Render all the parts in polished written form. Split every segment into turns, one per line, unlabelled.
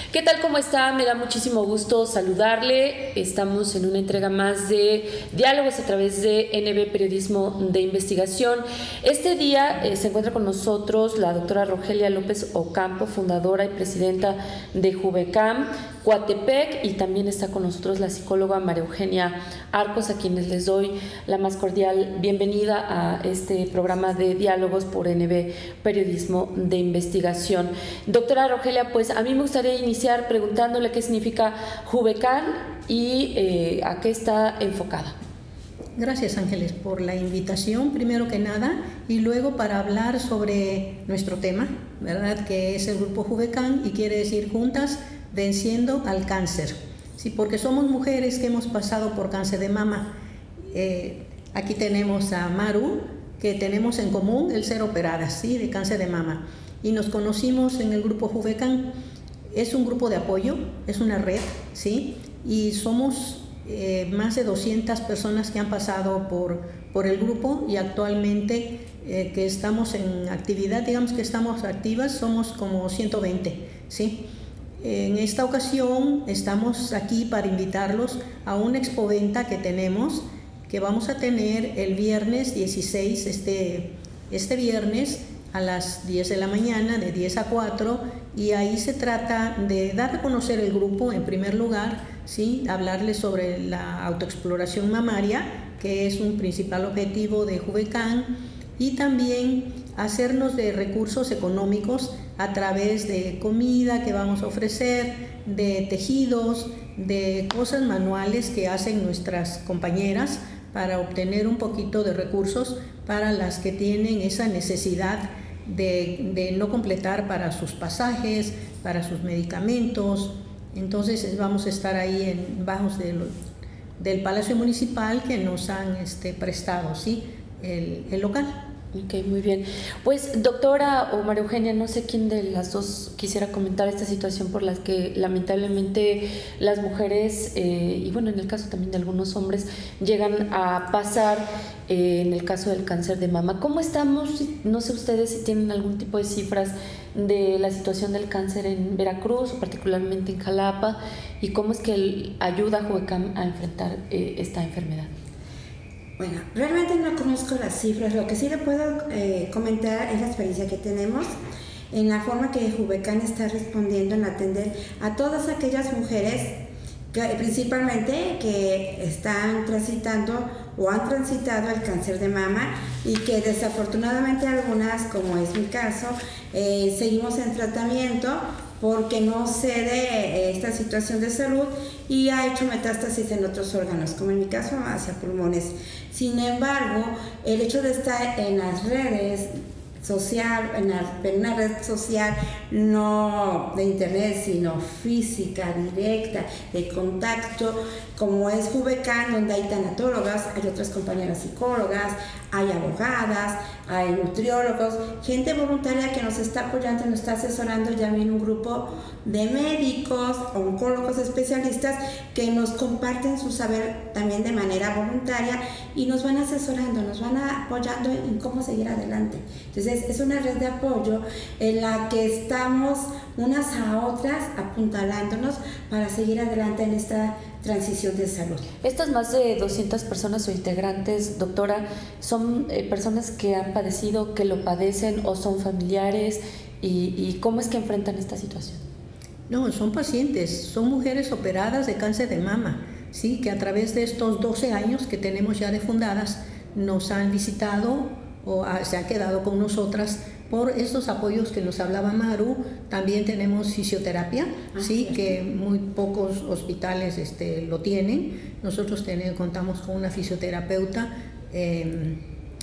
¿Qué tal? ¿Cómo está? Me da muchísimo gusto saludarle. Estamos en una entrega más de Diálogos a través de NB Periodismo de Investigación. Este día se encuentra con nosotros la doctora Rogelia López Ocampo, fundadora y presidenta de Juvecam Coatepec, y también está con nosotros la psicóloga María Eugenia Arcos, a quienes les doy la más cordial bienvenida a este programa de diálogos por NB Periodismo de Investigación. Doctora Rogelia, pues a mí me gustaría iniciar preguntándole qué significa Juvecam y a qué está enfocada.
Gracias, Ángeles, por la invitación, primero que nada, y luego para hablar sobre nuestro tema, ¿verdad?, que es el grupo Juvecam y quiere decir Juntas Venciendo al Cáncer. Sí, porque somos mujeres que hemos pasado por cáncer de mama. Aquí tenemos a Maru, que tenemos en común el ser operadas, ¿sí?, de cáncer de mama. Y nos conocimos en el grupo Juvecam. Es un grupo de apoyo, es una red, ¿sí? Y somos más de 200 personas que han pasado por el grupo, y actualmente que estamos en actividad, digamos que estamos activas, somos como 120, ¿sí? En esta ocasión estamos aquí para invitarlos a una expoventa que tenemos, que vamos a tener el viernes 16, este viernes a las 10 de la mañana, de 10 a 4, y ahí se trata de dar a conocer el grupo en primer lugar, ¿sí?, hablarles sobre la autoexploración mamaria, que es un principal objetivo de Juvecam, y también hacernos de recursos económicos a través de comida que vamos a ofrecer, de tejidos, de cosas manuales que hacen nuestras compañeras para obtener un poquito de recursos para las que tienen esa necesidad de no completar para sus pasajes, para sus medicamentos. Entonces vamos a estar ahí en bajos del Palacio Municipal, que nos han prestado, ¿sí?, el local.
Ok, muy bien. Pues doctora o María Eugenia, no sé quién de las dos quisiera comentar esta situación por la que lamentablemente las mujeres, y bueno, en el caso también de algunos hombres, llegan a pasar en el caso del cáncer de mama. ¿Cómo estamos? No sé ustedes si tienen algún tipo de cifras de la situación del cáncer en Veracruz, o particularmente en Jalapa, y cómo es que ayuda a Juvecam a enfrentar esta enfermedad.
Bueno, realmente no conozco las cifras. Lo que sí le puedo comentar es la experiencia que tenemos en la forma que Juvecam está respondiendo en atender a todas aquellas mujeres que, principalmente, que están transitando o han transitado el cáncer de mama, y que desafortunadamente algunas, como es mi caso, seguimos en tratamiento porque no cede esta situación de salud y ha hecho metástasis en otros órganos, como en mi caso hacia pulmones. Sin embargo, el hecho de estar en las redes social, en una red social no de internet, sino física, directa, de contacto, como es Juvecam, donde hay tanatólogas, hay otras compañeras psicólogas, hay abogadas, hay nutriólogos, gente voluntaria que nos está apoyando, nos está asesorando. Ya viene un grupo de médicos, oncólogos especialistas que nos comparten su saber también de manera voluntaria y nos van asesorando, nos van apoyando en cómo seguir adelante. Entonces es una red de apoyo en la que estamos unas a otras apuntalándonos para seguir adelante en esta transición de salud.
Estas más de 200 personas o integrantes, doctora, ¿son personas que han padecido, que lo padecen, o son familiares? ¿Y cómo es que enfrentan esta situación?
No, son pacientes, son mujeres operadas de cáncer de mama, ¿sí?, que a través de estos 12 años que tenemos ya de fundadas nos han visitado o se han quedado con nosotras por estos apoyos que nos hablaba Maru. También tenemos fisioterapia, ¿sí?, que muy pocos hospitales lo tienen. Nosotros contamos con una fisioterapeuta en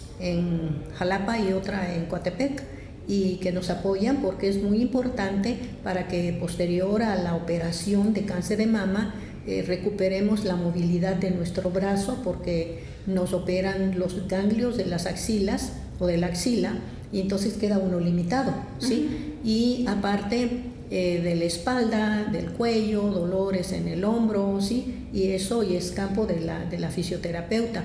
Jalapa y otra en Coatepec, y que nos apoyan porque es muy importante para que posterior a la operación de cáncer de mama recuperemos la movilidad de nuestro brazo, porque nos operan los ganglios de las axilas o de la axila, y entonces queda uno limitado, ¿sí? Y aparte de la espalda, del cuello, dolores en el hombro, ¿sí? Y eso y es campo de la fisioterapeuta.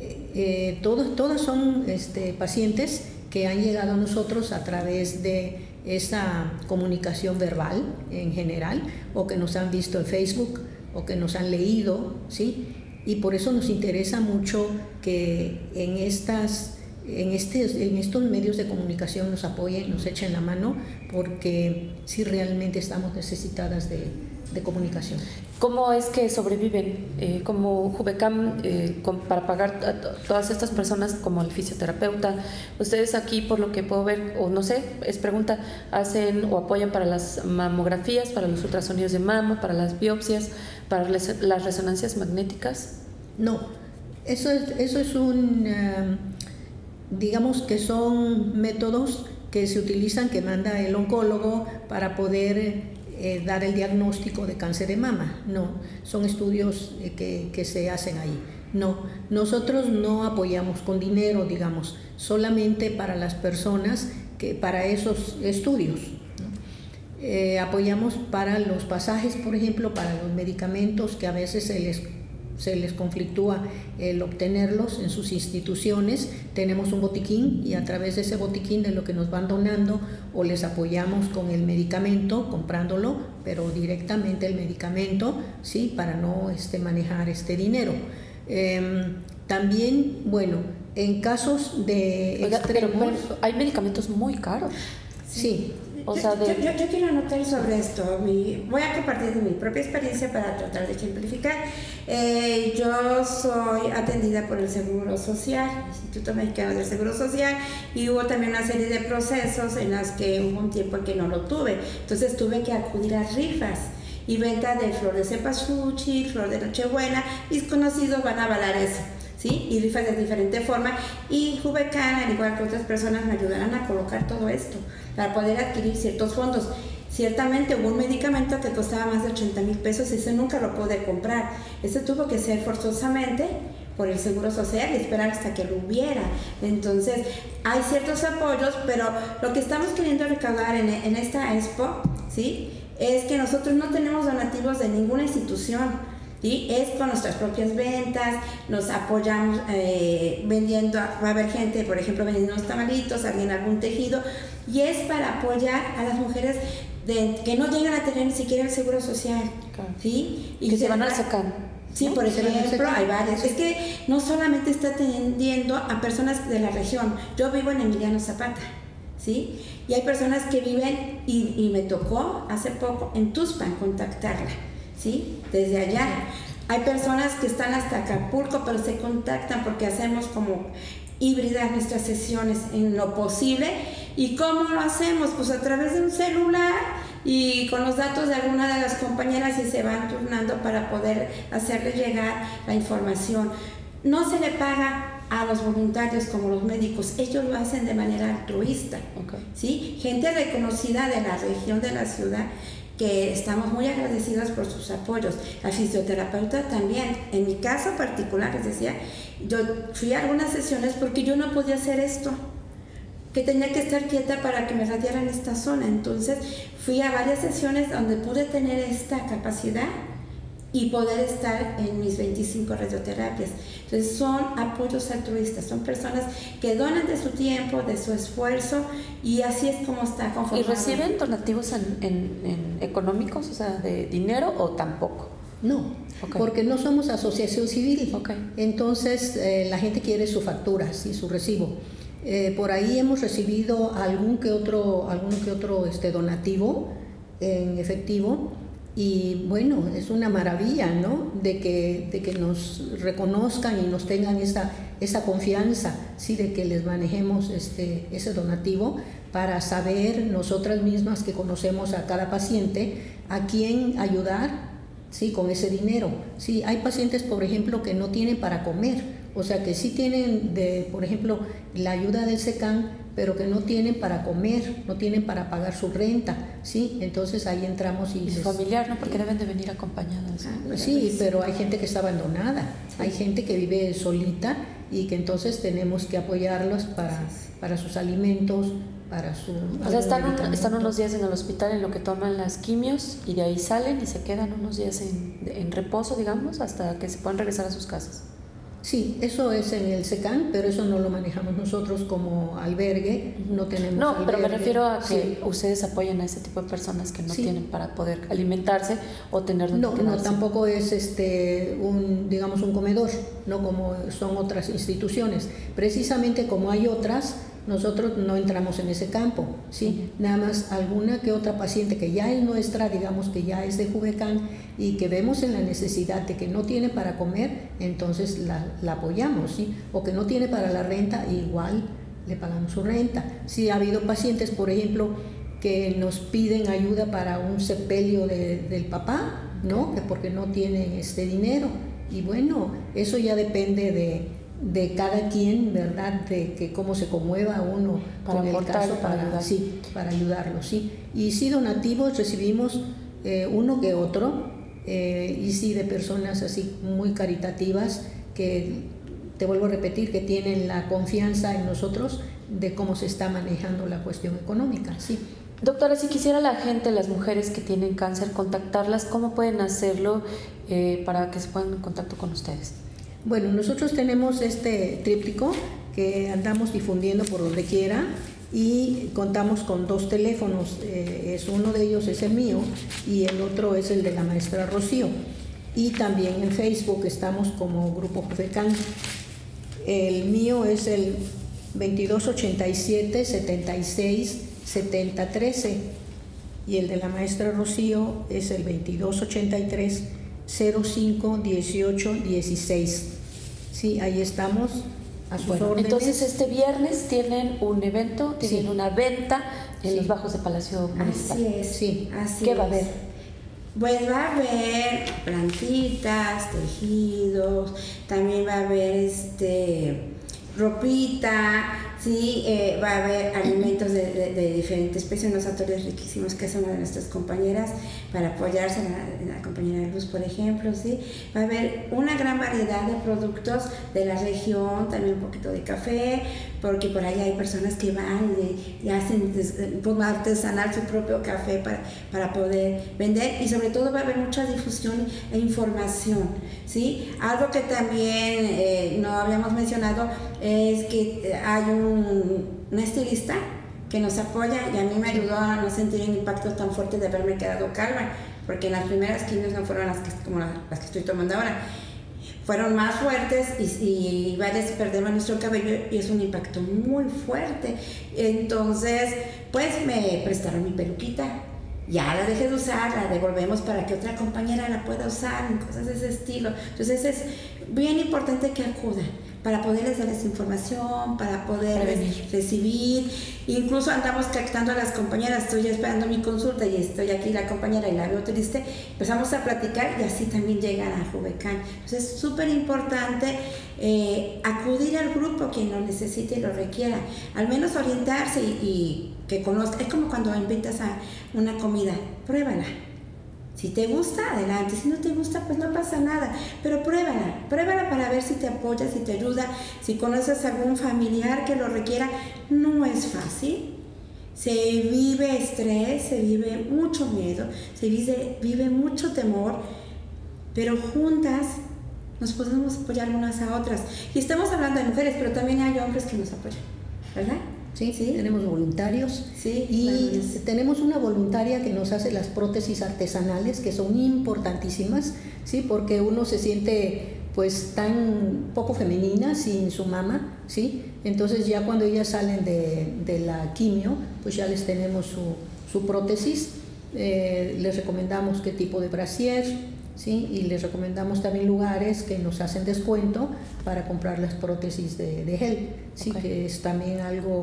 Todas son pacientes que han llegado a nosotros a través de esa comunicación verbal en general, o que nos han visto en Facebook, o que nos han leído, ¿sí? Y por eso nos interesa mucho que en estos medios de comunicación nos apoyen, nos echen la mano, porque sí realmente estamos necesitadas de comunicación.
¿Cómo es que sobreviven como Juvecam para pagar a todas estas personas, como el fisioterapeuta? Ustedes aquí, por lo que puedo ver, o no sé, es pregunta, ¿hacen o apoyan para las mamografías, para los ultrasonidos de mama, para las biopsias, para las resonancias magnéticas?
No, eso es digamos que son métodos que se utilizan, que manda el oncólogo para poder dar el diagnóstico de cáncer de mama. No, son estudios que se hacen ahí. No, nosotros no apoyamos con dinero, digamos, solamente para las personas, para esos estudios, ¿no? Apoyamos para los pasajes, por ejemplo, para los medicamentos que a veces se les conflictúa el obtenerlos en sus instituciones. Tenemos un botiquín y a través de ese botiquín, de lo que nos van donando, o les apoyamos con el medicamento, comprándolo, pero directamente el medicamento, ¿sí? Para no manejar dinero. También, bueno, en casos de extremos...
Pero hay medicamentos muy caros.
Sí.
O sea, yo quiero anotar sobre esto. Voy a compartir de mi propia experiencia para tratar de ejemplificar. Yo soy atendida por el Seguro Social, el Instituto Mexicano del Seguro Social, y hubo también una serie de procesos en los que hubo un tiempo en que no lo tuve. Entonces tuve que acudir a rifas y venta de flor de cempasúchil, flor de Nochebuena. Mis conocidos van a avalar eso, ¿sí? Y rifas de diferente forma. Y Juvecam, al igual que otras personas, me ayudarán a colocar todo esto para poder adquirir ciertos fondos. Ciertamente hubo un medicamento que costaba más de 80,000 pesos y ese nunca lo pude comprar. Ese tuvo que ser forzosamente por el Seguro Social y esperar hasta que lo hubiera. Entonces, hay ciertos apoyos, pero lo que estamos queriendo recaudar en esta expo, ¿sí? Es que nosotros no tenemos donativos de ninguna institución. ¿Sí? Es con nuestras propias ventas, nos apoyamos vendiendo, va a haber gente, por ejemplo, vendiendo unos tamalitos, alguien algún tejido, y es para apoyar a las mujeres que no llegan a tener ni siquiera el Seguro Social,
claro.
¿Sí?
Y que se van al SECAN.
Sí, por ejemplo, hay varias. Es que no solamente está atendiendo a personas de la región. Yo vivo en Emiliano Zapata, ¿sí? Y hay personas que viven, y me tocó hace poco en Tuxpan contactarla, ¿sí? Desde allá. Hay personas que están hasta Acapulco, pero se contactan porque hacemos como híbridas nuestras sesiones en lo posible. ¿Y cómo lo hacemos? Pues a través de un celular y con los datos de alguna de las compañeras, y se van turnando para poder hacerle llegar la información. No se le paga a los voluntarios como los médicos, ellos lo hacen de manera altruista, ¿sí? Gente reconocida de la región, de la ciudad, que estamos muy agradecidos por sus apoyos. La fisioterapeuta también. En mi caso particular, les decía, yo fui a algunas sesiones porque yo no podía hacer esto, que tenía que estar quieta para que me radiaran esta zona. Entonces fui a varias sesiones donde pude tener esta capacidad y poder estar en mis 25 radioterapias. Entonces son apoyos altruistas, son personas que donan de su tiempo, de su esfuerzo, y así es como está conformado.
¿Y reciben donativos en económicos, o sea, de dinero, o tampoco?
No, porque no somos asociación civil. Entonces la gente quiere su factura, ¿sí? Su recibo. Por ahí hemos recibido algún que otro donativo en efectivo. Y bueno, es una maravilla, ¿no? De que nos reconozcan y nos tengan esa confianza, ¿sí? De que les manejemos ese donativo, para saber nosotras mismas, que conocemos a cada paciente, a quién ayudar, ¿sí? Con ese dinero. Sí, hay pacientes, por ejemplo, que no tienen para comer, o sea, que sí tienen, por ejemplo, la ayuda del SECAN, pero que no tienen para comer, no tienen para pagar su renta, ¿sí? Entonces ahí entramos y
su familiar, ¿no? Porque deben de venir acompañados.
Sí, pero hay gente que está abandonada, hay gente que vive solita, y que entonces tenemos que apoyarlos para sus alimentos, para su...
O sea, están unos días en el hospital en lo que toman las quimios, y de ahí salen y se quedan unos días en reposo, digamos, hasta que se puedan regresar a sus casas.
Sí, eso es en el SECAN, pero eso no lo manejamos nosotros como albergue, no tenemos
No,
albergue.
pero me refiero a que
sí.
Ustedes apoyan a ese tipo de personas que no
Sí.
tienen para poder alimentarse o tener donde
No,
quedarse.
tampoco es digamos un comedor, no como son otras instituciones. Precisamente como hay otras, nosotros no entramos en ese campo, ¿sí? Nada más alguna que otra paciente que ya es nuestra, digamos que ya es de Juvecán y que vemos en la necesidad de que no tiene para comer, entonces la apoyamos, ¿sí? O que no tiene para la renta, igual le pagamos su renta. Sí, ha habido pacientes, por ejemplo, que nos piden ayuda para un sepelio del papá, ¿no? Que porque no tienen dinero. Y bueno, eso ya depende de cada quien, ¿verdad? De que cómo se conmueva uno
para
con el caso,
ayudar.
Sí, para ayudarlo, sí. Y sí, donativos recibimos uno que otro, y sí, de personas así muy caritativas que, te vuelvo a repetir, que tienen la confianza en nosotros de cómo se está manejando la cuestión económica, sí.
Doctora, si quisiera la gente, las mujeres que tienen cáncer, contactarlas, ¿cómo pueden hacerlo para que se pongan en contacto con ustedes?
Bueno, nosotros tenemos este tríptico que andamos difundiendo por donde quiera y contamos con 2 teléfonos. Uno de ellos es el mío y el otro es el de la maestra Rocío. Y también en Facebook estamos como Grupo Juvecán. El mío es el 2287 76 7013 y el de la maestra Rocío es el 2283 05 18 16. Sí, ahí estamos a sus órdenes.
Entonces este viernes tienen un evento, tienen una venta en los bajos de Palacio Municipal.
Así es,
sí.
Así
¿Qué va a haber?
Pues va a haber plantitas, tejidos, también va a haber ropita, sí, va a haber alimentos de diferentes especies, unos atores riquísimos que es una de nuestras compañeras para apoyarse en la compañera Luz, por ejemplo, sí. Va a haber una gran variedad de productos de la región, también un poquito de café, porque por ahí hay personas que van y hacen artesanal su propio café para poder vender, y sobre todo va a haber mucha difusión e información, ¿sí? Algo que también no habíamos mencionado es que hay una estilista que nos apoya y a mí me ayudó a no sentir el impacto tan fuerte de haberme quedado calva, porque las primeras quimios no fueron las que estoy tomando ahora. Fueron más fuertes y varias perdemos nuestro cabello y es un impacto muy fuerte. Entonces, pues me prestaron mi peluquita. Ya la dejé de usar, la devolvemos para que otra compañera la pueda usar, cosas de ese estilo. Entonces es bien importante que acudan para poderles dar esa información, para poderles recibir. Incluso andamos captando a las compañeras, estoy esperando mi consulta y estoy aquí la compañera y la veo triste, empezamos a platicar y así también llegan a Juvecán. Entonces es súper importante acudir al grupo quien lo necesite y lo requiera, al menos orientarse y que conozca. Es como cuando invitas a una comida, pruébala. Si te gusta, adelante. Si no te gusta, pues no pasa nada. Pero pruébala para ver si te apoya, si te ayuda, si conoces a algún familiar que lo requiera. No es fácil. Se vive estrés, se vive mucho miedo, se vive mucho temor, pero juntas nos podemos apoyar unas a otras. Y estamos hablando de mujeres, pero también hay hombres que nos apoyan, ¿verdad?
Sí, tenemos voluntarios,
sí,
y tenemos una voluntaria que nos hace las prótesis artesanales, que son importantísimas, sí, porque uno se siente pues tan poco femenina sin su mama, sí. Entonces ya cuando ellas salen de la quimio, pues ya les tenemos su prótesis, les recomendamos qué tipo de brasier, sí, y les recomendamos también lugares que nos hacen descuento para comprar las prótesis de gel, sí, que es también algo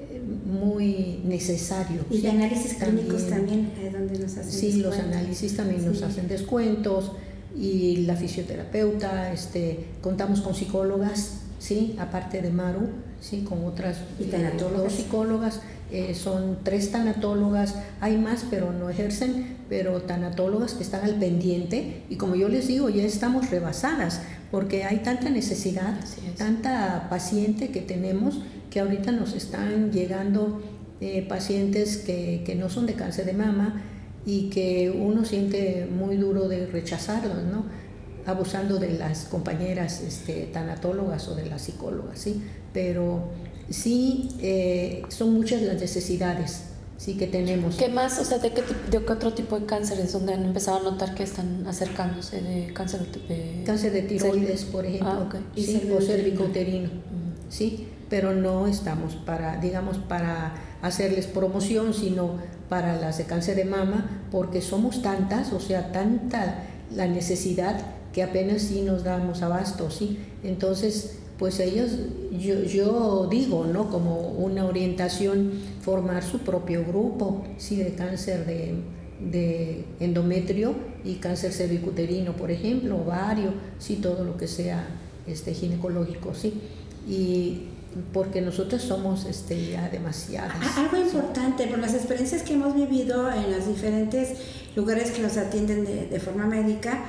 muy necesario.
Y de análisis clínicos también, donde nos hacen
sí, descuento. Los análisis también nos hacen descuentos, y la fisioterapeuta, contamos con psicólogas, sí, aparte de Maru, sí, con otras dos psicólogas. Son 3 tanatólogas, hay más pero no ejercen, pero tanatólogas que están al pendiente, y como yo les digo, ya estamos rebasadas porque hay tanta necesidad, tanta paciente que tenemos, que ahorita nos están llegando pacientes que no son de cáncer de mama y que uno siente muy duro de rechazarlos, ¿no? abusando de las compañeras tanatólogas o de las psicólogas, ¿sí? Pero sí son muchas las necesidades, sí, que tenemos.
¿Qué más? O sea, ¿de qué otro tipo de cánceres donde han empezado a notar que están acercándose de cáncer
de tiroides, por ejemplo,
okay.
¿sí? O cervicouterino, ¿sí? Pero no estamos para hacerles promoción, sino para las de cáncer de mama, porque somos tantas, o sea, tanta la necesidad que apenas sí nos damos abasto, ¿sí? Entonces, pues ellos, yo digo, ¿no? Como una orientación, formar su propio grupo, ¿sí? De cáncer de endometrio y cáncer cervicuterino, por ejemplo, ovario, sí, todo lo que sea ginecológico, ¿sí? Y porque nosotros somos ya demasiadas.
Algo importante, por las experiencias que hemos vivido en los diferentes lugares que nos atienden de forma médica,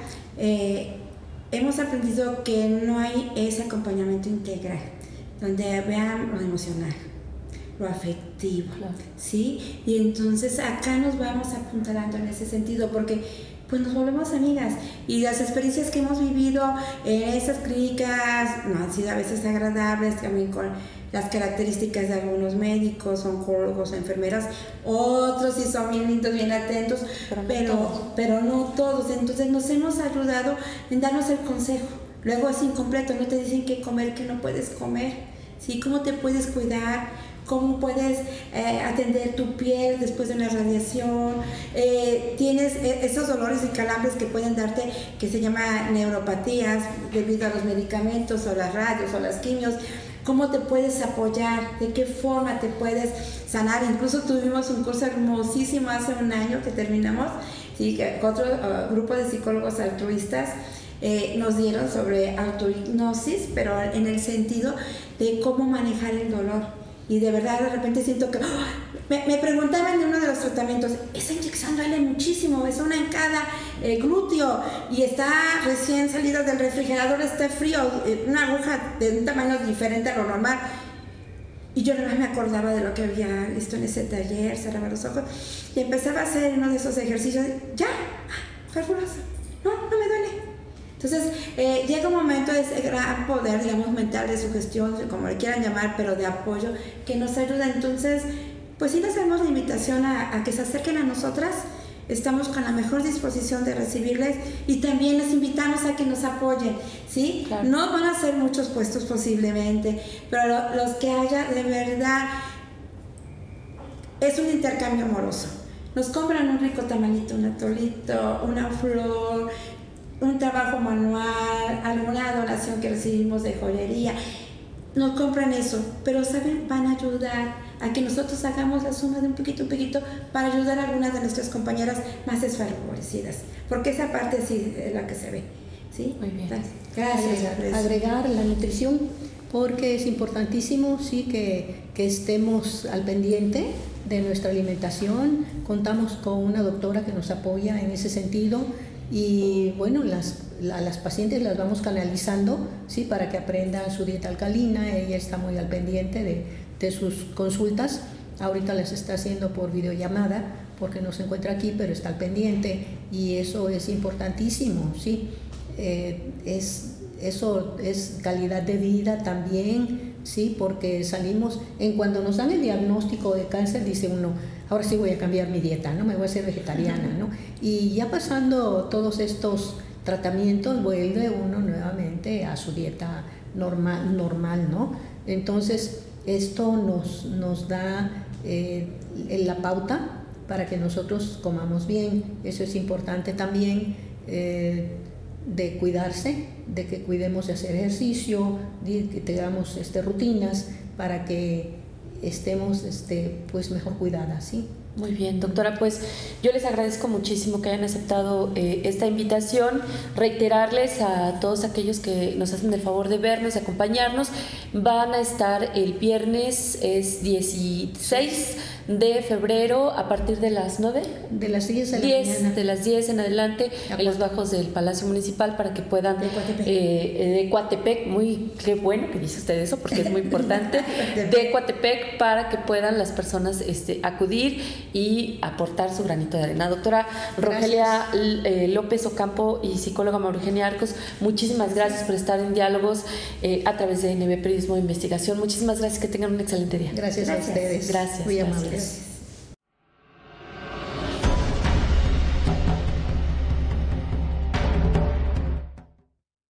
hemos aprendido que no hay ese acompañamiento integral, donde vean lo emocional, lo afectivo, claro. ¿Sí? Y entonces acá nos vamos apuntalando en ese sentido, porque pues nos volvemos amigas, y las experiencias que hemos vivido en esas clínicas no han sido a veces agradables, también con las características de algunos médicos, oncólogos, enfermeras, otros sí son bien lindos, bien atentos, pero no todos. Entonces nos hemos ayudado en darnos el consejo. Luego es incompleto, no te dicen qué comer, qué no puedes comer, ¿sí? Cómo te puedes cuidar, cómo puedes atender tu piel después de una radiación. Tienes esos dolores y calambres que pueden darte, que se llama neuropatías debido a los medicamentos o las radios o las quimios. ¿Cómo te puedes apoyar? ¿De qué forma te puedes sanar? Incluso tuvimos un curso hermosísimo hace un año que terminamos, ¿sí? Que otro grupo de psicólogos altruistas nos dieron sobre autohipnosis, pero en el sentido de cómo manejar el dolor. Y de verdad, de repente siento que... Me preguntaban de uno de los tratamientos, esa inyección duele muchísimo, es una en cada glúteo y está recién salida del refrigerador, está frío, una aguja de un tamaño diferente a lo normal. Y yo nada más me acordaba de lo que había visto en ese taller, cerraba los ojos y empezaba a hacer uno de esos ejercicios. ¡Ya! ¡Fabuloso! No me duele. Entonces, llega un momento de ese gran poder, digamos, mental, de sugestión, como le quieran llamar, pero de apoyo, que nos ayuda. Entonces, pues sí les hacemos la invitación a que se acerquen a nosotras. Estamos con la mejor disposición de recibirles y también les invitamos a que nos apoyen, ¿sí? Claro. No van a ser muchos puestos posiblemente, pero los que haya, de verdad, es un intercambio amoroso. Nos compran un rico tamalito, un atolito, una flor, un trabajo manual, alguna donación que recibimos de joyería, nos compran eso, pero saben, van a ayudar a que nosotros hagamos la suma de un poquito para ayudar a algunas de nuestras compañeras más desfavorecidas, porque esa parte sí es la que se ve, ¿sí?
Muy bien.
Gracias. Agregar la nutrición, porque es importantísimo, sí, que estemos al pendiente de nuestra alimentación. Contamos con una doctora que nos apoya en ese sentido. Y bueno, las pacientes las vamos canalizando, ¿sí? Para que aprendan su dieta alcalina. Ella está muy al pendiente de sus consultas. Ahorita las está haciendo por videollamada porque no se encuentra aquí, pero está al pendiente y eso es importantísimo, ¿sí? Eso es calidad de vida también, ¿sí? Porque salimos, cuando nos dan el diagnóstico de cáncer, dice uno, ahora sí voy a cambiar mi dieta, ¿no? Me voy a hacer vegetariana, ¿no? Y ya pasando todos estos tratamientos, vuelve uno nuevamente a su dieta normal, ¿no? Entonces, esto nos da la pauta para que nosotros comamos bien. Eso es importante también, de cuidarse, de que cuidemos de hacer ejercicio, de que tengamos rutinas para que estemos pues mejor cuidadas, ¿sí?
Muy bien, doctora, pues yo les agradezco muchísimo que hayan aceptado esta invitación, reiterarles a todos aquellos que nos hacen el favor de vernos, de acompañarnos. Van a estar el viernes, es 16 de febrero a partir de las 9.
De las 10 de la mañana.
De las 10 en adelante, en los bajos del Palacio Municipal, para que puedan... De Coatepec, qué bueno que dice usted eso, porque es muy importante. De Coatepec, para que puedan las personas acudir y aportar su granito de arena. Doctora Rogelia López Ocampo y psicóloga María Eugenia Arcos, muchísimas gracias por estar en Diálogos a través de NB Periodismo de Investigación. Muchísimas gracias, que tengan un excelente día.
Gracias a ustedes.
Gracias.
Muy amables.